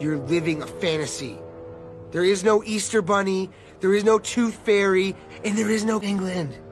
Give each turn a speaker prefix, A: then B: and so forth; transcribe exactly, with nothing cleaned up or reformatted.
A: You're living a fantasy. There is no Easter Bunny, there is no Tooth Fairy, and there is no England.